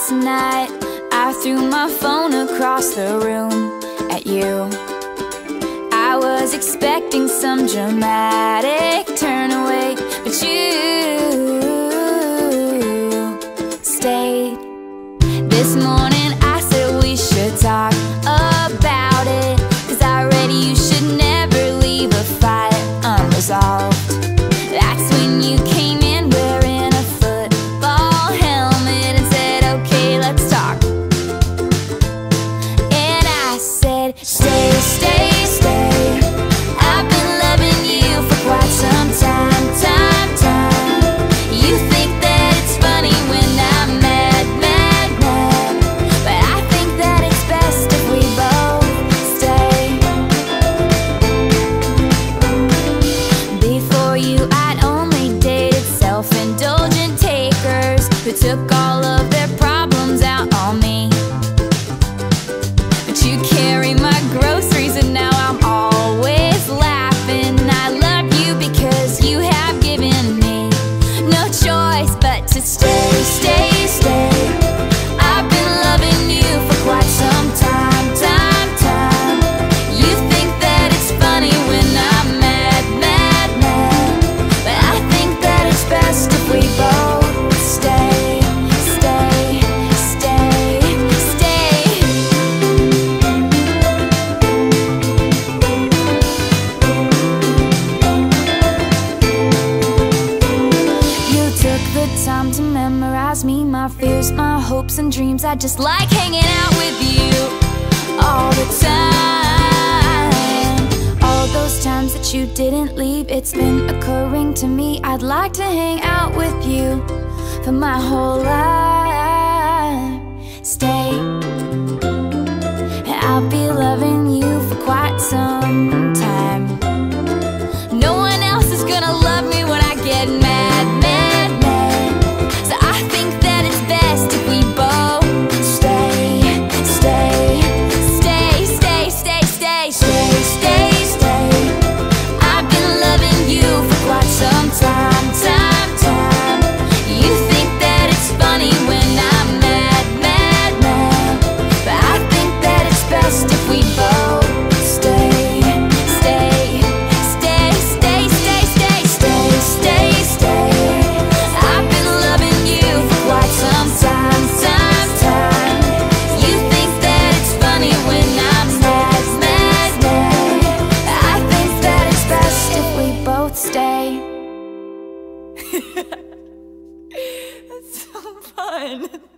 last night I threw my phone across the room at you. I was expecting some dramatic turn away, but you stayed. This morning I said we should talk about it, 'cause I read you should never leave a fight unresolved. That's when you came in wearing a football helmet and said, okay, let's talk. And I said, stay, stay, stay. I've been loving you for quite some time. You think that it's funny when I'm mad, mad, mad, but I think that it's best if we both stay. Before you, I'd only dated self-indulgent takers who took all of their problems out on me. But you carry my groceries and now I'm always laughing. I love you because you have given me no choice but to stay, stay, stay. I've been loving you for quite some time. You think that it's funny when I'm mad, mad, mad, but I think that it's best if we both stay, stay, stay, stay. You took the time to memorize me, my fears, my hopes and dreams. I just like hanging out with you all the time. All those times that you didn't leave, it's been occurring to me. I'd like to hang out with you for my whole life. Stay. I'll be loving you for quite some time. No one else is gonna love me when I get mad, mad, mad. So I think that it's best if we both stay, stay, stay, stay, stay, stay, stay, stay, stay. I've been loving you for quite some time. You think that it's funny when I'm mad, mad, mad, but I think that it's best if we both stay, stay, stay, stay, stay, stay, stay, stay, stay. I've been loving you for quite some time. You think that it's funny when I'm mad, mad, mad, but I think that it's best if we both stay. That's so fun.